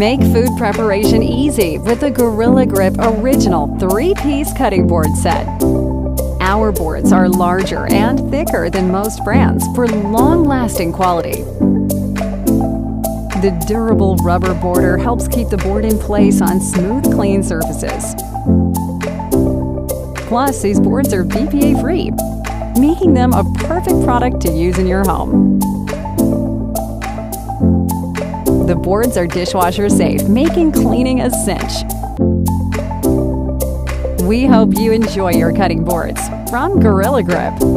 Make food preparation easy with the Gorilla Grip Original 3-piece cutting board set. Our boards are larger and thicker than most brands for long-lasting quality. The durable rubber border helps keep the board in place on smooth, clean surfaces. Plus, these boards are BPA-free, making them a perfect product to use in your home. The boards are dishwasher safe, making cleaning a cinch. We hope you enjoy your cutting boards from Gorilla Grip.